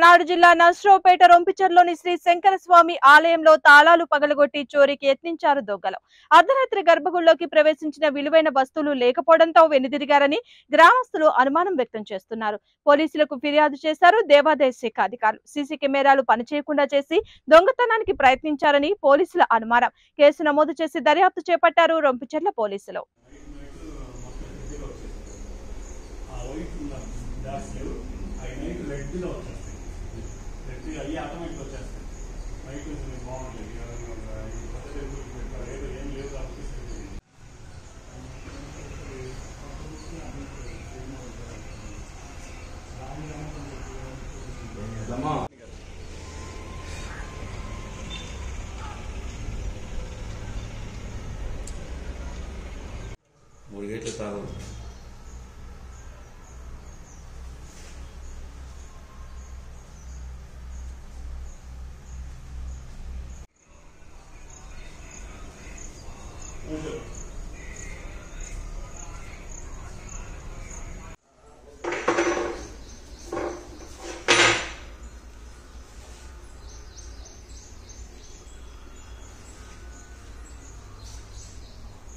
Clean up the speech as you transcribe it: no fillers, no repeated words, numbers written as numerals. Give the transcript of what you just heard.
పల్నాడు జిల్లా నర్సరావుపేట రొంపిచెర్లోని శ్రీ శంకర స్వామి ఆలయంలో తాళాలు పగలగొట్టి చోరీకి యత్నించారు దొంగలు. అర్ధరాత్రి గర్భగుడిలోకి ప్రవేశించిన విలువైన వస్తువులు లేకపోవడంతో వెనుదిరిగారని గ్రామస్తులు అనుమానం వ్యక్తం చేస్తున్నారు. పోలీసులకు ఫిర్యాదు చేశారు దేవాదాయ శాఖ అధికారులు. సీసీ కెమెరాలు పనిచేయకుండా చేసి దొంగతనానికి ప్రయత్నించారని పోలీసుల అనుమానం. కేసు నమోదు చేసి దర్యాప్తు చేపట్టారు రొంపిచెర్ల పోలీసులు. మురిగేట్లు తాగు Okay.